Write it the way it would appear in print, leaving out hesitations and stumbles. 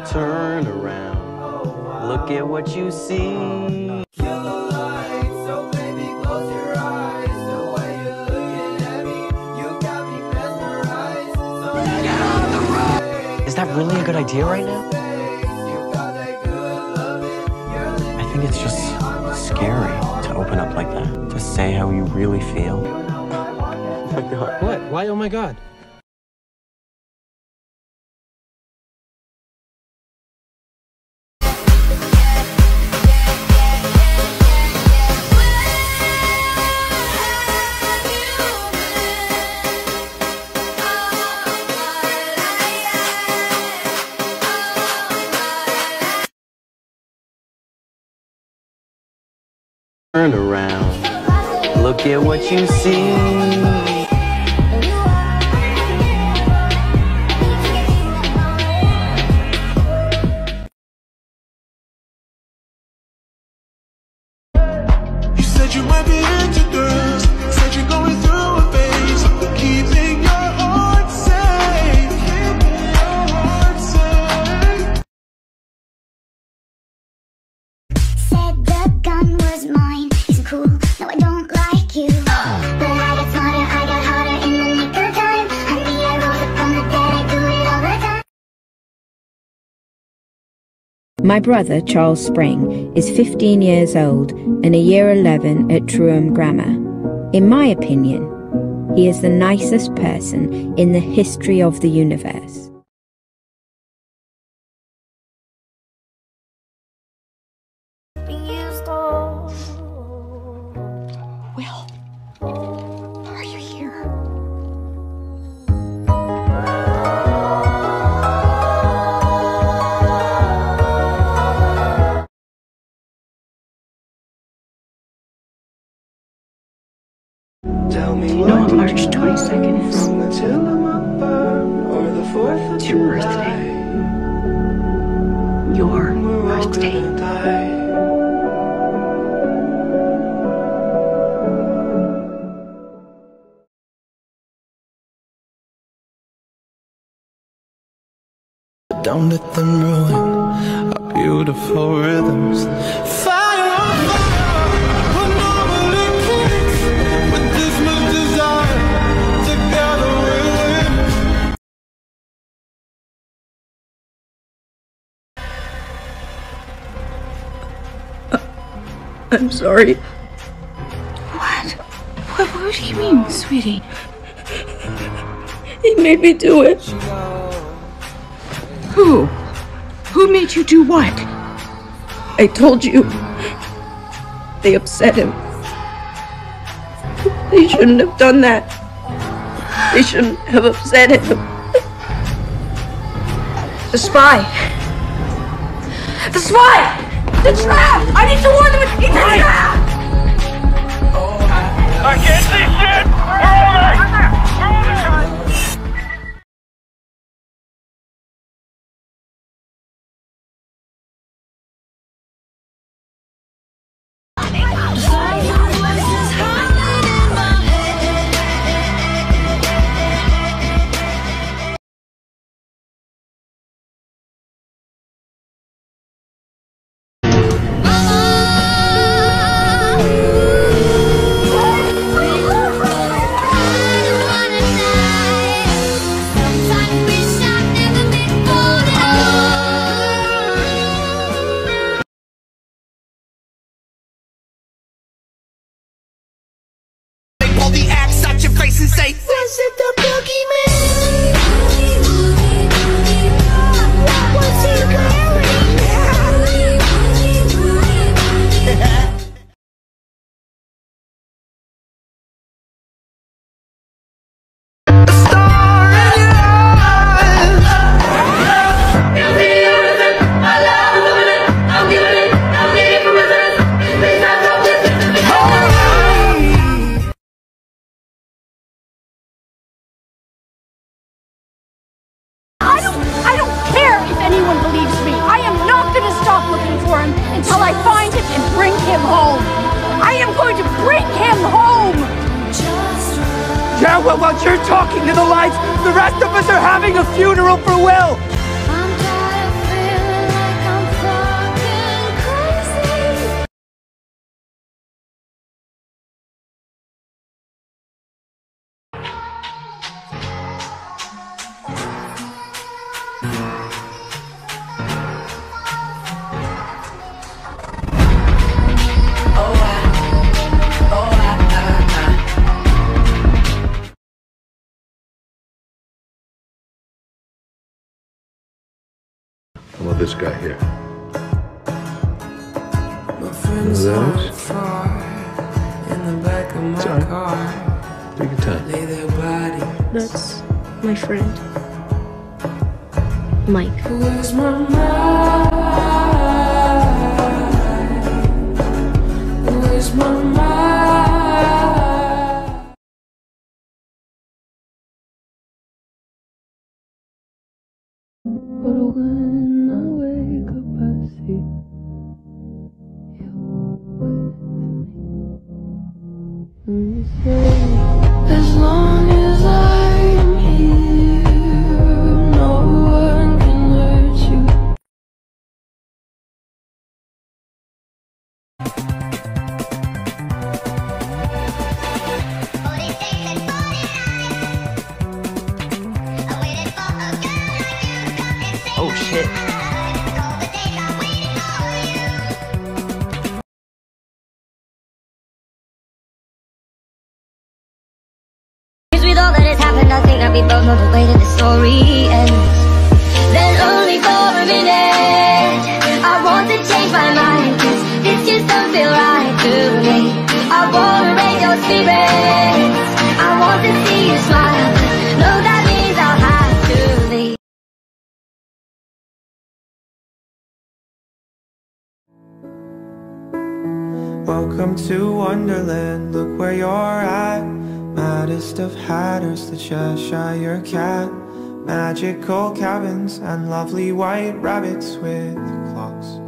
Turn around, look at what you see. Kill the light, so baby close your eyes. The way you're looking at me, you got me mesmerized. So get out of the room! Is that really a good idea right now? You got that good loving. I think it's just scary to open up like that, to say how you really feel. Oh my God. What? Why, oh my God? Turn around, look at what you see. You said you might be into girls, said you're going through a phase, keeping your heart safe, keeping your heart safe. Said the gun was mine, isn't cool, no I don't like you. But I got smarter, I got harder in the nick of time. Honey, I rose up from the dead, I do it all the time. My brother, Charles Spring, is 15 years old and a year 11 at Truham Grammar. In my opinion, he is the nicest person in the history of the universe. Will, are you here? Tell me Do you know what March 22nd is? from the Tillamook burn or the 4th of It's your birthday. Your birthday. Don't let them ruin our beautiful rhythms. Fire on fire, we're normally kings. With this much desire, together we'll win. I'm sorry. What do you mean, sweetie? He made me do it. Who? Who made you do what? I told you. They upset him. They shouldn't have done that. They shouldn't have upset him. The spy! The spy! The trap! I need to warn them! It's a trap! I can't see shit! We're over! Pull the axe at your face and say, was it the boogeyman? What was he wearing? A star in your eyes. I don't care if anyone believes me. I am not going to stop looking for him until I find him and bring him home. I am going to bring him home. Yeah, well, while you're talking to the lights, the rest of us are having a funeral for Will. I'm tired of Well, this guy here. My friends are far in the back of my Sorry. car. Take your time. Lay their body. That's my friend, Mike. Where's my mind? Where's my mind? But when I wake up, I see you with me. And you say, as long as I'm here, no one can hurt you. Oh shit. With all that has happened, I think that we both know the way that the story ends. Then only for a minute, I want to change my mind, 'cause this just don't feel right to me. I want to raise your spirits, I want to see you smile. No, that means I'll have to leave. Welcome to Wonderland, look where you're at. Maddest of hatters, the Cheshire Cat. Magical cabins and lovely white rabbits with clocks.